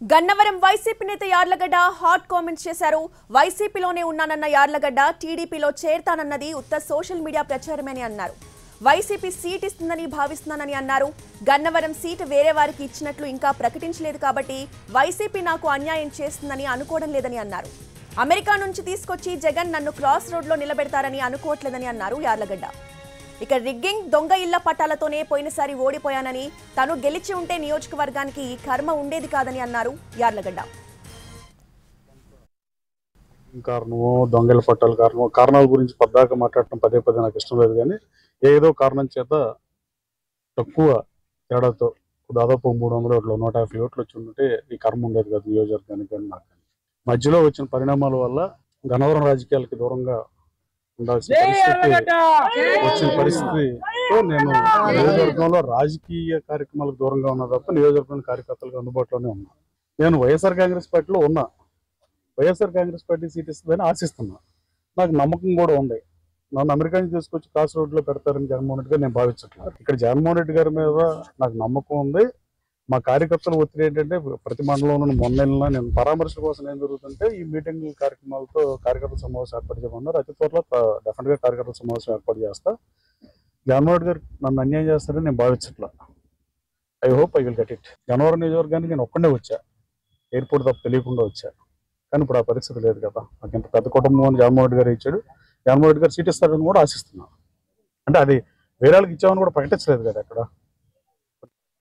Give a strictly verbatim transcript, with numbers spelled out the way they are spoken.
Gannavaram YCP నేత Yarlagadda hot comments చేశారు. వైసీపీలోనే ఉన్నానన్న యార్లగడ్డ టీడీపీలో చేరతానన్నది ఉత్త సోషల్ మీడియా ప్రచారమని అన్నారు. వైసీపీ సీట్ ఇస్తుందని భావిస్తున్నానని అన్నారు. గన్నవరం సీటు వేరే వారికి ఇచ్చినట్లు ఇంకా ప్రకటించలేదు కాబట్టి వైసీపీ నాకు అన్యాయం చేస్తుందని అనుకోవడం లేదని అన్నారు. అమెరికా నుంచి తీసుకొచ్చి జగన్ నన్ను క్రాస్ రోడ్ లో నిలబెడతారని అనుకోవట్లేదని అన్నారు యార్లగడ్డ. ఇక రిగ్గింగ్, దొంగ ఇళ్ల పట్టాలతోనే పోయినసారి ఓడిపోయానని, తను గెలిచి ఉంటే నియోజకవర్గానికి ఈ కర్మ ఉండేది కాదని అన్నారు యార్లగడ్డ. కారణమో దొంగల పట్టాల కారణమో కారణాల గురించి పద్దాక మాట్లాడటం పదే పదే నాకు ఇష్టం లేదు. కానీ ఏదో కారణం చేత తక్కువ తేడాతో దాదాపు మూడు వందల ఓట్లు నూట యాభై ఓట్లు వచ్చి ఉంటే ఈ కర్మ ఉండేది కాదు నియోజకవర్గానికి. కానీ నాకు మధ్యలో వచ్చిన పరిణామాల వల్ల గన్నవరం రాజకీయాలకి దూరంగా ఉండాల్సిన పరిస్థితి వచ్చిన పరిస్థితితో నేను నియోజకవర్గంలో రాజకీయ కార్యక్రమాలకు దూరంగా ఉన్నా తప్ప నియోజకవర్గం కార్యకర్తలకు అందుబాటులోనే ఉన్నా. నేను వైఎస్ఆర్ కాంగ్రెస్ పార్టీలో ఉన్నా. వైఎస్ఆర్ కాంగ్రెస్ పార్టీ సీట్ ఇస్తుందని ఆశిస్తున్నా. నాకు నమ్మకం కూడా ఉంది. నన్ను అమెరికా నుంచి తీసుకొచ్చి క్రాస్ రోడ్లో పెడతారని జగన్మోహన్ రెడ్డి గారు నేను భావించట్లేదు. ఇక్కడ జగన్మోహన్ రెడ్డి గారి మీద నాకు నమ్మకం ఉంది. మా కార్యకర్తల ఒత్తిడి ఏంటంటే ప్రతి మండలంలో మొన్న వెళ్ళినా నేను పరామర్శ కోసం ఏం జరుగుతుంటే ఈ మీటింగ్ కార్యక్రమాలతో కార్యకర్తల సమావేశం ఏర్పాటు చేయమన్నారు. అతి త్వరలో డెఫినెట్ గా కార్యకర్తల సమావేశం ఏర్పాటు చేస్తా. జగన్మోహన్ రెడ్డి గారు నన్ను అన్యాయం చేస్తారని నేను భావించట్లా. I hope I will get it. Gannavaram నియోజకవర్గానికి నేను ఒక్కడే వచ్చా, ఎయిర్పోర్ట్ తప్ప తెలియకుండా వచ్చా. కానీ ఇప్పుడు ఆ పరిస్థితి లేదు కదా. నాకు ఇంత పెద్ద కుటుంబం అని జగన్మోహన్ రెడ్డి గారు ఇచ్చాడు. జగన్మోహన్ రెడ్డి గారు సీట్ ఇస్తారని కూడా ఆశిస్తున్నాను. అంటే అది వేరే వాళ్ళకి ఇచ్చామని కూడా ప్రకటించలేదు కదా అక్కడ.